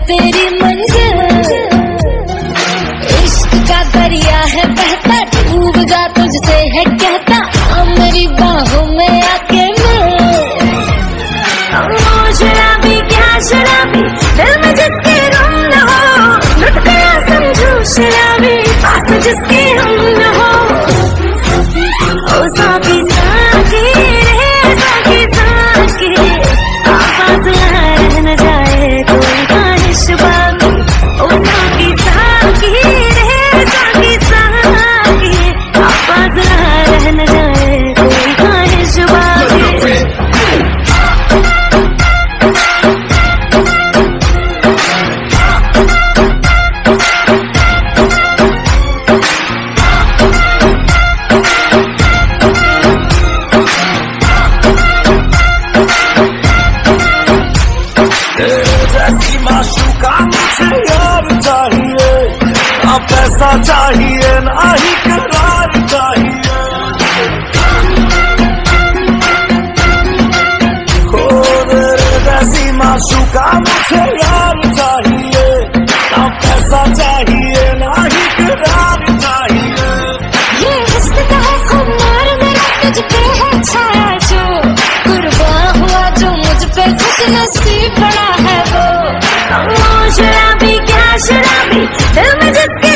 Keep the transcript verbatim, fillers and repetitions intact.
तेरी मंजिल। इश्क का दरिया है बहता, डूब जा तुझसे है कहता, आ मेरी बाहों में आके मिल। ओ शराबी क्या शराबी, दिल में जिसके रुम न हो, लुट गया समझो शराबी, पास जिसके हम न हो। ओ साकी साकी रे साकी साकी, आवाज रह न जाए कोई ख्वाहिश बाकी। ओ साकी साकी रे साकी साकी, आवाज रह न जाए कोई ख्वाहिश बाकी। जैसी माशूका मुझे यार चाहिए, ना पैसा चाहिए ना ही करार चाहिए। हो तेरे जैसी माशूका मुझे यार चाहिए, ना पैसा चाहिए ना ही करार चाहिए। ये हुस्न का है खुमार मेरा, तुझ पे है छाया जो, कुर्बान हुआ जो मुझ पे खुश नसीब बड़ा है वो। ओ शराबी क्या शराबी, दिल में जिसके